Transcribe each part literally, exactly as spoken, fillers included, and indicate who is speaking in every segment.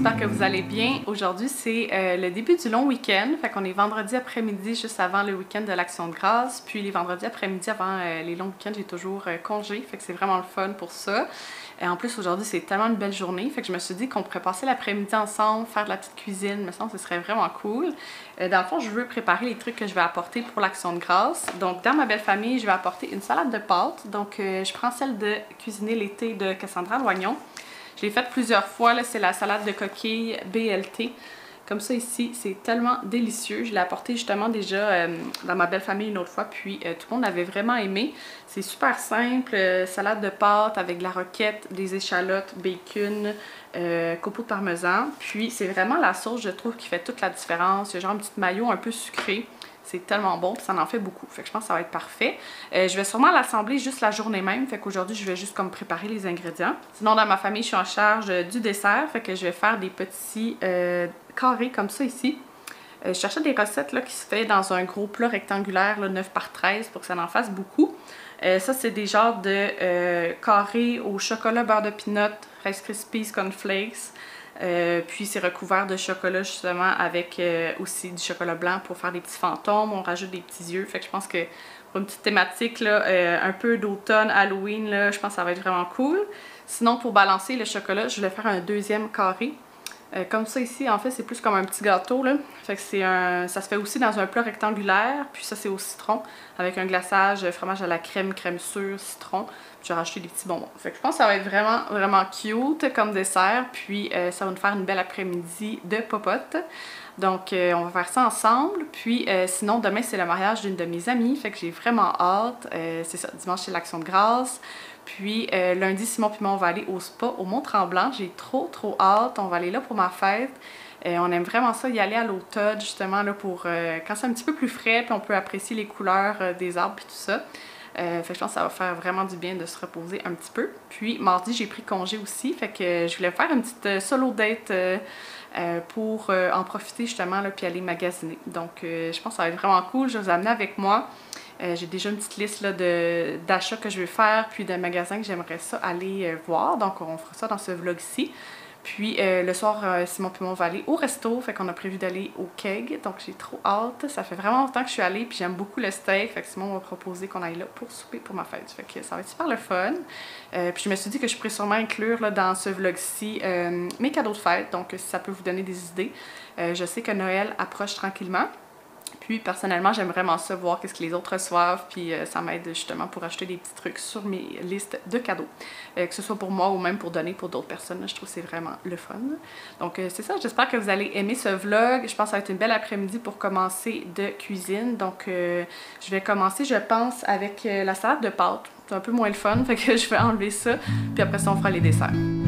Speaker 1: j'espère que vous allez bien. Aujourd'hui, c'est euh, le début du long week-end. Fait qu'on est vendredi après-midi, juste avant le week-end de l'Action de grâce. Puis les vendredis après-midi, avant euh, les longs week-ends, j'ai toujours euh, congé. Fait que c'est vraiment le fun pour ça. Et en plus, aujourd'hui, c'est tellement une belle journée. Fait que je me suis dit qu'on pourrait passer l'après-midi ensemble, faire de la petite cuisine. Il me semble que ce serait vraiment cool. Euh, dans le fond, je veux préparer les trucs que je vais apporter pour l'Action de grâce. Donc, dans ma belle famille, je vais apporter une salade de pâtes. Donc, euh, je prends celle de cuisiner l'été de Cassandra Loignon. Je l'ai faite plusieurs fois, c'est la salade de coquilles B L T. Comme ça ici, c'est tellement délicieux. Je l'ai apporté justement déjà euh, dans ma belle famille une autre fois, puis euh, tout le monde l'avait vraiment aimé. C'est super simple, euh, salade de pâtes avec de la roquette, des échalotes, bacon, euh, copeaux de parmesan. Puis c'est vraiment la sauce, je trouve, qui fait toute la différence. Il y a genre un petit maillot un peu sucré. C'est tellement bon, puis ça en fait beaucoup. Fait que je pense que ça va être parfait. Euh, je vais sûrement l'assembler juste la journée même. Fait qu'aujourd'hui, je vais juste comme préparer les ingrédients. Sinon, dans ma famille, je suis en charge euh, du dessert. Fait que je vais faire des petits euh, carrés comme ça ici. Euh, je cherchais des recettes là, qui se fait dans un gros plat rectangulaire, là, neuf par treize, pour que ça en fasse beaucoup. Euh, ça, c'est des genres de euh, carrés au chocolat, beurre de pinot, Rice Krispies, cornflakes. Euh, puis c'est recouvert de chocolat justement avec euh, aussi du chocolat blanc pour faire des petits fantômes. On rajoute des petits yeux. Fait que je pense que pour une petite thématique là, euh, un peu d'automne, Halloween, là, je pense que ça va être vraiment cool. Sinon, pour balancer le chocolat, je vais faire un deuxième carré. Euh, comme ça ici, en fait, c'est plus comme un petit gâteau, là. Fait que c'est un... ça se fait aussi dans un plat rectangulaire. Puis ça, c'est au citron, avec un glaçage, fromage à la crème, crème sûre, citron. Puis j'ai rajouté des petits bonbons. Fait que je pense que ça va être vraiment, vraiment cute comme dessert. Puis euh, ça va nous faire une belle après-midi de popote. Donc, euh, on va faire ça ensemble. Puis, euh, sinon, demain, c'est le mariage d'une de mes amies. Fait que j'ai vraiment hâte. Euh, c'est ça, dimanche, c'est l'Action de grâce. Puis, euh, lundi, Simon puis moi, on va aller au spa au Mont-Tremblant. J'ai trop, trop hâte. On va aller là pour ma fête. Euh, on aime vraiment ça, y aller à l'automne, justement, là, pour euh, quand c'est un petit peu plus frais. Puis, on peut apprécier les couleurs euh, des arbres et tout ça. Euh, fait que je pense que ça va faire vraiment du bien de se reposer un petit peu. Puis, mardi, j'ai pris congé aussi. Fait que je voulais faire une petite euh, solo date euh, Euh, pour euh, en profiter justement là, puis aller magasiner. Donc euh, je pense que ça va être vraiment cool. Je vais vous amener avec moi. Euh, j'ai déjà une petite liste d'achats que je vais faire, puis de magasins que j'aimerais ça aller euh, voir. Donc on fera ça dans ce vlog-ci. Puis euh, le soir, euh, Simon puis moi, on va aller au resto. Fait qu'on a prévu d'aller au Keg. Donc j'ai trop hâte. Ça fait vraiment longtemps que je suis allée, puis j'aime beaucoup le steak. Fait que Simon m'a proposé qu'on aille là pour souper pour ma fête. Fait que ça va être super le fun. Euh, puis je me suis dit que je pourrais sûrement inclure là, dans ce vlog-ci euh, mes cadeaux de fête. Donc si ça peut vous donner des idées. Euh, je sais que Noël approche tranquillement. Puis personnellement, j'aime vraiment ça, voir qu'est-ce que les autres reçoivent, puis euh, ça m'aide justement pour acheter des petits trucs sur mes listes de cadeaux. Euh, que ce soit pour moi ou même pour donner pour d'autres personnes, là, je trouve que c'est vraiment le fun. Donc euh, c'est ça, j'espère que vous allez aimer ce vlog. Je pense que ça va être une belle après-midi pour commencer de cuisine. Donc euh, je vais commencer, je pense, avec euh, la salade de pâtes. C'est un peu moins le fun, fait que je vais enlever ça, puis après ça on fera les desserts.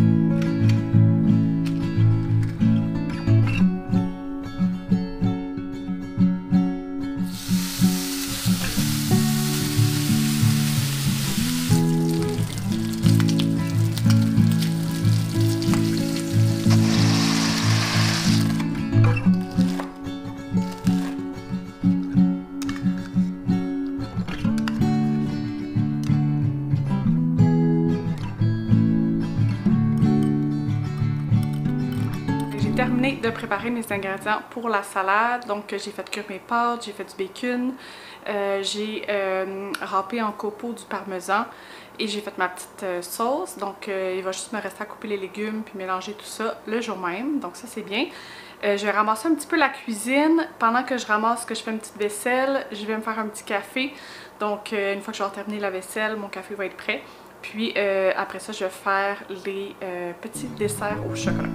Speaker 1: Terminé de préparer mes ingrédients pour la salade. Donc j'ai fait cuire mes pâtes, j'ai fait du bacon, euh, j'ai euh, râpé en copeaux du parmesan et j'ai fait ma petite euh, sauce. Donc euh, il va juste me rester à couper les légumes puis mélanger tout ça le jour même. Donc ça c'est bien. Euh, je vais ramasser un petit peu la cuisine. Pendant que je ramasse, que je fais une petite vaisselle, je vais me faire un petit café. Donc euh, une fois que je vais terminer la vaisselle, mon café va être prêt. Puis euh, après ça, je vais faire les euh, petits desserts au chocolat.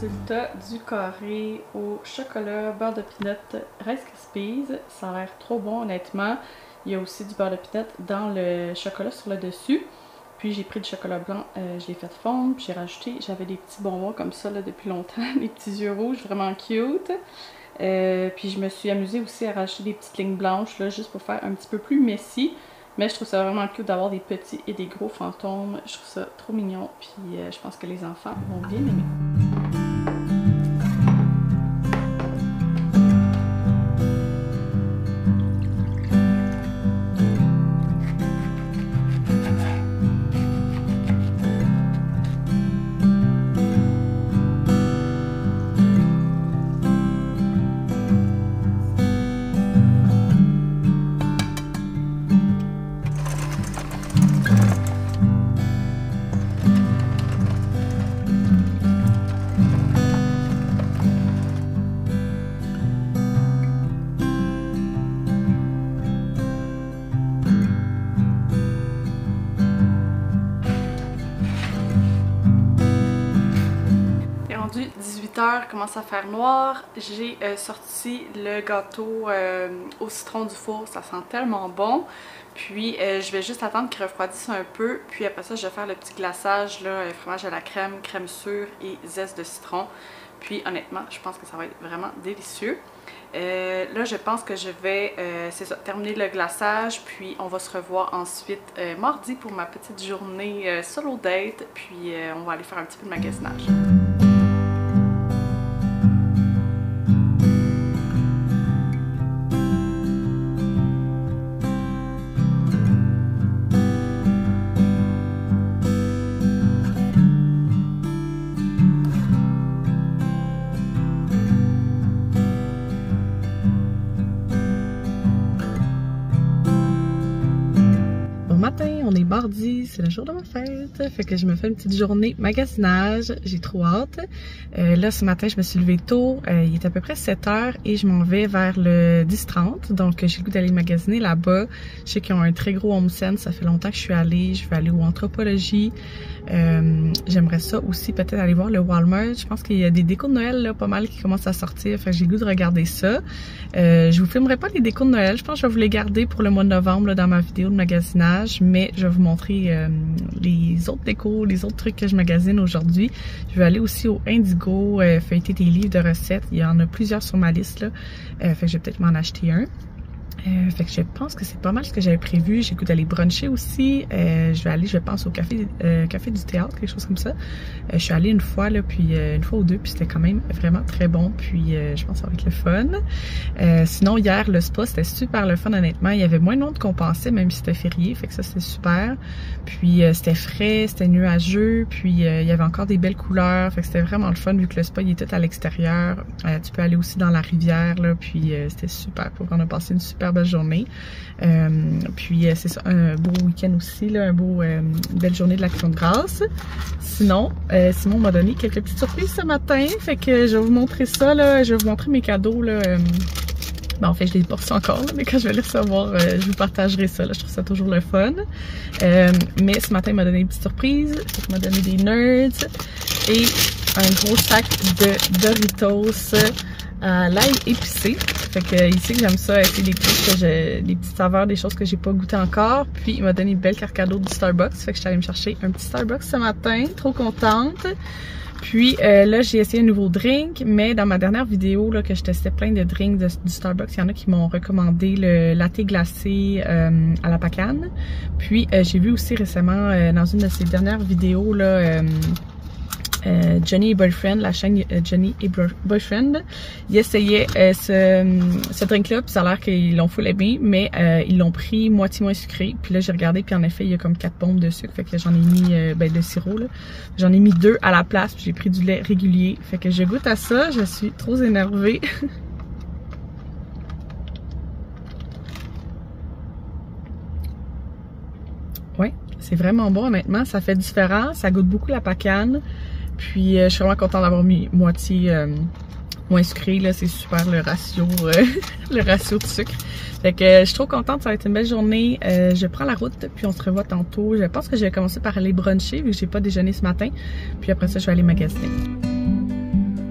Speaker 1: résultat du carré au chocolat beurre de peanut Rice Krispies. Ça a l'air trop bon honnêtement. Il y a aussi du beurre de peanut dans le chocolat sur le dessus. Puis j'ai pris du chocolat blanc, euh, je l'ai fait fondre, puis j'ai rajouté, j'avais des petits bonbons comme ça là, depuis longtemps, des petits yeux rouges vraiment cute. Euh, puis je me suis amusée aussi à rajouter des petites lignes blanches là, juste pour faire un petit peu plus messy. Mais je trouve ça vraiment cute d'avoir des petits et des gros fantômes. Je trouve ça trop mignon. Puis euh, je pense que les enfants vont bien aimer. dix-huit heures, commence à faire noir. J'ai euh, sorti le gâteau euh, au citron du four, ça sent tellement bon. Puis euh, je vais juste attendre qu'il refroidisse un peu. Puis après ça, je vais faire le petit glaçage, là, fromage à la crème, crème sûre et zeste de citron. Puis honnêtement, je pense que ça va être vraiment délicieux. Euh, là, je pense que je vais euh, c'est ça, terminer le glaçage, puis on va se revoir ensuite euh, mardi pour ma petite journée euh, solo date. Puis euh, on va aller faire un petit peu de magasinage. Matin, on est mardi, c'est le jour de ma fête, fait que je me fais une petite journée magasinage, j'ai trop hâte. Euh, là ce matin je me suis levée tôt, euh, il est à peu près sept heures et je m'en vais vers le dix trente, donc j'ai le goût d'aller magasiner là-bas. Je sais qu'ils ont un très gros home sense, ça fait longtemps que je suis allée, je vais aller au Anthropologie. Euh, j'aimerais ça aussi peut-être aller voir le Walmart, je pense qu'il y a des décos de Noël là, pas mal qui commencent à sortir, fait que j'ai le goût de regarder ça. Euh, je vous filmerai pas les décos de Noël, je pense que je vais vous les garder pour le mois de novembre là, dans ma vidéo de magasinage, mais je vais vous montrer euh, les autres décos, les autres trucs que je magasine aujourd'hui. Je vais aller aussi au Indigo, euh, feuilleter des livres de recettes, il y en a plusieurs sur ma liste là, euh, fait que je vais peut-être m'en acheter un. Euh, fait que je pense que c'est pas mal ce que j'avais prévu. J'ai goût d'aller bruncher aussi. Euh, je vais aller, je pense, au café, euh, café du théâtre, quelque chose comme ça. Euh, je suis allée une fois, là, puis euh, une fois ou deux, puis c'était quand même vraiment très bon. Puis euh, je pense que ça va être le fun. Euh, sinon, hier, le spa, c'était super le fun, honnêtement. Il y avait moins de monde qu'on pensait, même si c'était férié. Fait que ça, c'était super. Puis euh, c'était frais, c'était nuageux. Puis euh, il y avait encore des belles couleurs. Fait que c'était vraiment le fun, vu que le spa, il est tout à l'extérieur. Euh, tu peux aller aussi dans la rivière, là. Puis euh, c'était super. On a passé une super belle journée. Euh, puis euh, c'est ça, un beau week-end aussi, là, un beau, euh, une belle journée de l'Action de grâce. Sinon, euh, Simon m'a donné quelques petites surprises ce matin, fait que je vais vous montrer ça, là, je vais vous montrer mes cadeaux, là. Euh, ben, en fait, je les porte encore, là, mais quand je vais les recevoir, euh, je vous partagerai ça, là, je trouve ça toujours le fun. Euh, mais ce matin, il m'a donné une petite surprise, il m'a donné des Nerds et un gros sac de Doritos à l'ail épicé. Fait que ici que j'aime ça, essayer des trucs que j'ai, des petites saveurs, des choses que j'ai pas goûté encore. Puis il m'a donné une belle carte cadeau du Starbucks. Fait que je suis allée me chercher un petit Starbucks ce matin. Trop contente. Puis euh, là, j'ai essayé un nouveau drink, mais dans ma dernière vidéo là, que je testais plein de drinks de, du Starbucks, il y en a qui m'ont recommandé le latte glacé euh, à la pacane. Puis euh, j'ai vu aussi récemment euh, dans une de ces dernières vidéos là. Euh, Euh, Johnny et Boyfriend, la chaîne euh, Johnny et Boyfriend, ils essayaient euh, ce, ce drink-là, puis ça a l'air qu'ils l'ont full aimé, mais euh, ils l'ont pris moitié moins sucré. Puis là, j'ai regardé, puis en effet, il y a comme quatre bombes de sucre, fait que j'en ai mis, euh, ben de sirop, là. J'en ai mis deux à la place, puis j'ai pris du lait régulier. Fait que je goûte à ça, je suis trop énervée. Ouais, c'est vraiment bon, honnêtement, ça fait différent, ça goûte beaucoup la pacane. Puis euh, je suis vraiment contente d'avoir mis moitié euh, moins sucré, là, c'est super le ratio, euh, le ratio de sucre. Fait que euh, je suis trop contente, ça va être une belle journée. Euh, je prends la route, puis on se revoit tantôt. Je pense que je vais commencer par aller bruncher, vu que j'ai pas déjeuné ce matin. Puis après ça, je vais aller magasiner.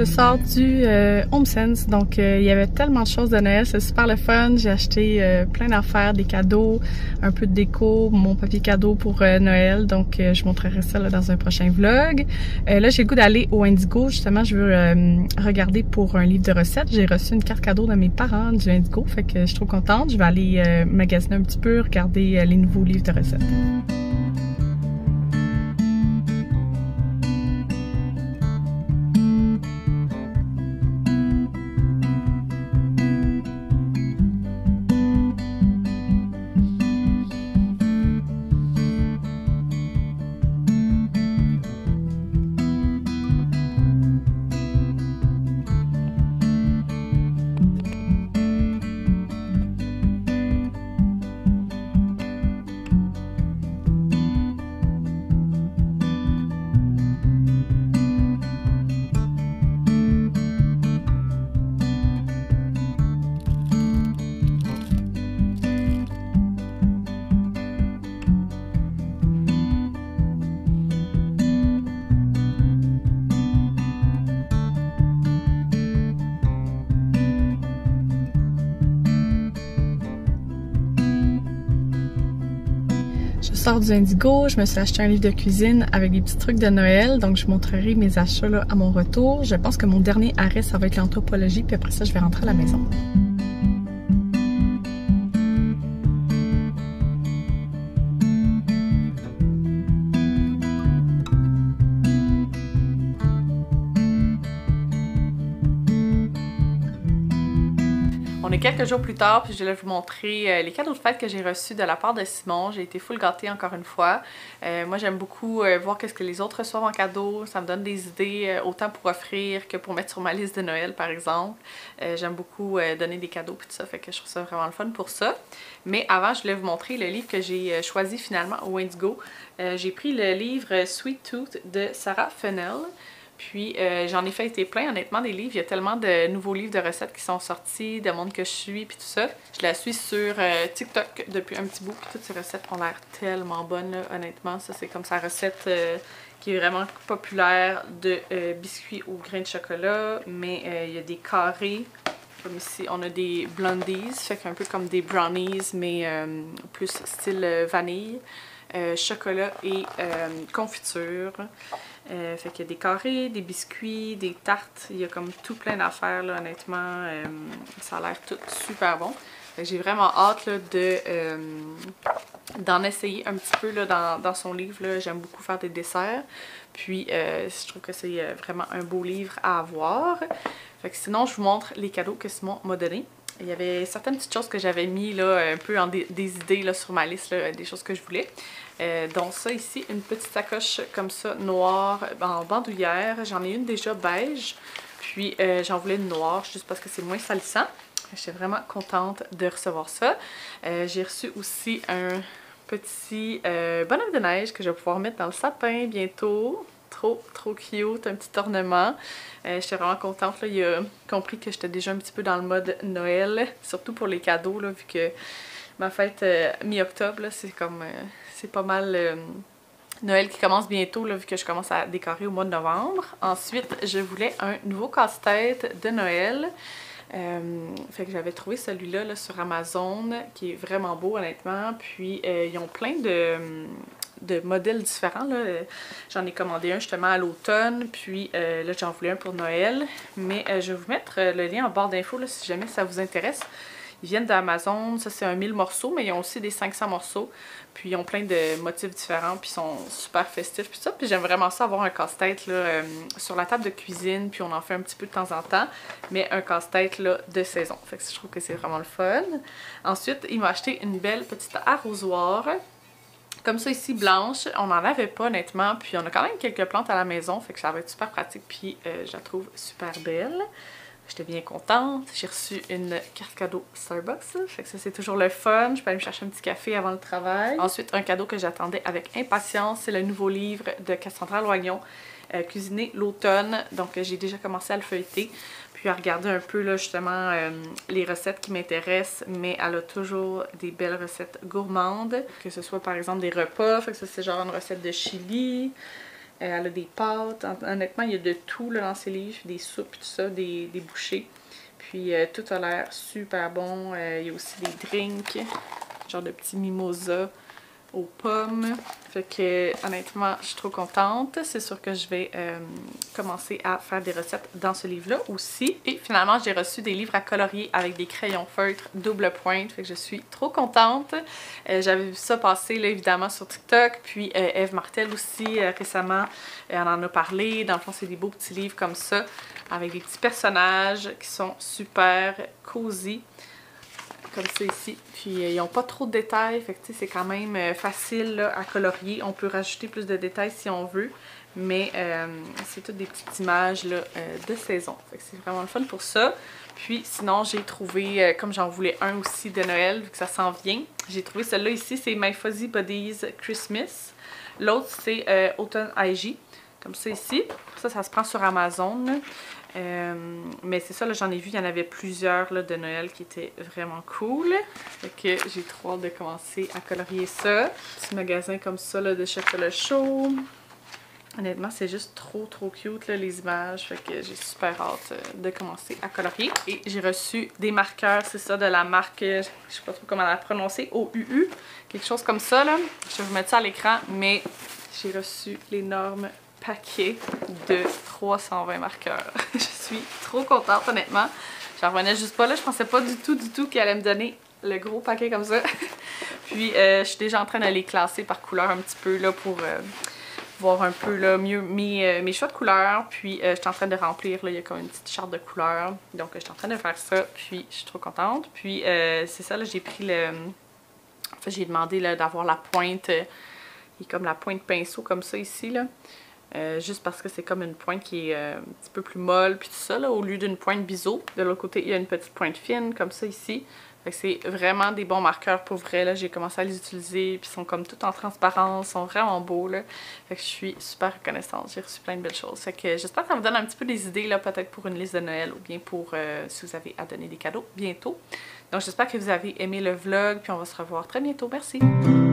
Speaker 1: sors du euh, HomeSense, donc euh, il y avait tellement de choses de Noël, c'est super le fun. J'ai acheté euh, plein d'affaires, des cadeaux, un peu de déco, mon papier cadeau pour euh, Noël, donc euh, je montrerai ça là, dans un prochain vlog. Euh, là j'ai le goût d'aller au Indigo, justement je veux euh, regarder pour un livre de recettes. J'ai reçu une carte cadeau de mes parents du Indigo, fait que je suis trop contente. Je vais aller euh, magasiner un petit peu, regarder euh, les nouveaux livres de recettes. Je sors du Indigo, je me suis acheté un livre de cuisine avec des petits trucs de Noël, donc je vous montrerai mes achats là, à mon retour. Je pense que mon dernier arrêt, ça va être l'anthropologie, puis après ça, je vais rentrer à la maison. On est quelques jours plus tard, puis je vais vous montrer euh, les cadeaux de fête que j'ai reçus de la part de Simon. J'ai été full gâtée encore une fois. Euh, moi, j'aime beaucoup euh, voir qu'est-ce que les autres reçoivent en cadeau. Ça me donne des idées, euh, autant pour offrir que pour mettre sur ma liste de Noël, par exemple. Euh, j'aime beaucoup euh, donner des cadeaux puis tout ça, fait que je trouve ça vraiment le fun pour ça. Mais avant, je voulais vous montrer le livre que j'ai euh, choisi finalement au Indigo. Euh, j'ai pris le livre Sweet Tooth de Sarah Fennell. Puis euh, j'en ai fait été plein, honnêtement, des livres. Il y a tellement de nouveaux livres de recettes qui sont sortis, de monde que je suis, puis tout ça. Je la suis sur euh, TikTok depuis un petit bout, puis toutes ces recettes ont l'air tellement bonnes, là, honnêtement. Ça, c'est comme sa recette euh, qui est vraiment populaire de euh, biscuits au grain de chocolat. Mais euh, il y a des carrés, comme ici, on a des blondies, fait qu'un peu comme des brownies, mais euh, plus style euh, vanille. Euh, chocolat et euh, confiture. Euh, fait qu'il y a des carrés, des biscuits, des tartes. Il y a comme tout plein d'affaires, là, honnêtement. Euh, ça a l'air tout super bon. J'ai vraiment hâte là, de euh, d'en essayer un petit peu là, dans, dans son livre. J'aime beaucoup faire des desserts. Puis euh, je trouve que c'est vraiment un beau livre à avoir. Fait que sinon, je vous montre les cadeaux que Simon m'a donnés. Il y avait certaines petites choses que j'avais mis là, un peu en des, des idées là, sur ma liste, là, des choses que je voulais. Euh, donc ça ici, une petite sacoche comme ça, noire, en bandoulière. J'en ai une déjà beige, puis euh, j'en voulais une noire juste parce que c'est moins salissant. J'étais vraiment contente de recevoir ça. Euh, J'ai reçu aussi un petit euh, bonhomme de neige que je vais pouvoir mettre dans le sapin bientôt. Trop, trop cute, un petit ornement. Euh, j'étais vraiment contente, là. Il a compris que j'étais déjà un petit peu dans le mode Noël, surtout pour les cadeaux, là, vu que ma fête euh, mi-octobre, c'est comme, euh, c'est pas mal euh, Noël qui commence bientôt, là, vu que je commence à décorer au mois de novembre. Ensuite, je voulais un nouveau casse-tête de Noël. Euh, fait que j'avais trouvé celui-là là, sur Amazon, qui est vraiment beau, honnêtement. Puis, euh, ils ont plein de... de modèles différents. J'en ai commandé un justement à l'automne, puis euh, là j'en voulais un pour Noël. Mais euh, je vais vous mettre euh, le lien en barre d'infos si jamais ça vous intéresse. Ils viennent d'Amazon, ça c'est un mille morceaux, mais ils ont aussi des cinq cents morceaux. Puis ils ont plein de motifs différents, puis ils sont super festifs, puis ça. Puis j'aime vraiment ça avoir un casse-tête là euh, sur la table de cuisine, puis on en fait un petit peu de temps en temps, mais un casse-tête là de saison. Fait que je trouve que c'est vraiment le fun. Ensuite, il m'a acheté une belle petite arrosoir. Comme ça ici, blanche, on n'en avait pas honnêtement, puis on a quand même quelques plantes à la maison, fait que ça va être super pratique, puis euh, je la trouve super belle. J'étais bien contente. J'ai reçu une carte cadeau Starbucks, fait que ça c'est toujours le fun. Je peux aller me chercher un petit café avant le travail. Ensuite, un cadeau que j'attendais avec impatience, c'est le nouveau livre de Cassandra Loignon, euh, Cuisiner l'automne. Donc j'ai déjà commencé à le feuilleter, puis à regarder un peu là, justement euh, les recettes qui m'intéressent, mais elle a toujours des belles recettes gourmandes, que ce soit par exemple des repas, fait que ça c'est genre une recette de chili. Euh, elle a des pâtes. Honnêtement, il y a de tout là, dans ces livres. Des soupes, tout ça, des, des bouchées. Puis euh, tout a l'air super bon. Euh, il y a aussi des drinks, genre de petits mimosas aux pommes. Fait que honnêtement, je suis trop contente. C'est sûr que je vais euh, commencer à faire des recettes dans ce livre-là aussi. Et finalement, j'ai reçu des livres à colorier avec des crayons feutres double pointe. Fait que je suis trop contente. Euh, J'avais vu ça passer là, évidemment sur TikTok. Puis euh, Eve Martel aussi euh, récemment, euh, on en a parlé. Dans le fond, c'est des beaux petits livres comme ça avec des petits personnages qui sont super cosy. Comme ça ici. Puis euh, ils n'ont pas trop de détails, fait que c'est quand même euh, facile là, à colorier. On peut rajouter plus de détails si on veut, mais euh, c'est toutes des petites images là, euh, de saison. Fait que c'est vraiment le fun pour ça. Puis sinon, j'ai trouvé, euh, comme j'en voulais un aussi de Noël, vu que ça s'en vient, j'ai trouvé celui-là ici, c'est My Fuzzy Buddies Christmas. L'autre, c'est euh, Autumn I G, comme ça ici. Ça, ça se prend sur Amazon. Euh, mais c'est ça, là, j'en ai vu, il y en avait plusieurs là, de Noël qui étaient vraiment cool. Fait que j'ai trop hâte de commencer à colorier ça. Petit magasin comme ça là, de chocolat chaud. Honnêtement, c'est juste trop trop cute là, les images. Fait que j'ai super hâte euh, de commencer à colorier. Et j'ai reçu des marqueurs, c'est ça, de la marque, je sais pas trop comment la prononcer, O U U. Quelque chose comme ça là. Je vais vous mettre ça à l'écran, mais j'ai reçu l'énorme paquet de trois cent vingt marqueurs. Je suis trop contente honnêtement. J'en revenais juste pas là. Je pensais pas du tout du tout qu'elle allait me donner le gros paquet comme ça. Puis euh, je suis déjà en train de les classer par couleur un petit peu là pour euh, voir un peu là, mieux mes, euh, mes choix de couleurs. Puis euh, je suis en train de remplir, là, il y a comme une petite charte de couleurs. Donc je suis en train de faire ça. Puis je suis trop contente. Puis euh, c'est ça, là, j'ai pris le... En fait, j'ai demandé d'avoir la pointe. Euh, il y a comme la pointe pinceau comme ça ici là. Euh, juste parce que c'est comme une pointe qui est euh, un petit peu plus molle puis tout ça là, au lieu d'une pointe biseau. De l'autre côté, il y a une petite pointe fine comme ça ici. Fait que c'est vraiment des bons marqueurs pour vrai là. J'ai commencé à les utiliser puis ils sont comme tout en transparence, sont vraiment beaux là. Fait que je suis super reconnaissante. J'ai reçu plein de belles choses. Fait que j'espère que ça vous donne un petit peu des idées là, peut-être pour une liste de Noël ou bien pour euh, si vous avez à donner des cadeaux bientôt. Donc j'espère que vous avez aimé le vlog puis on va se revoir très bientôt. Merci!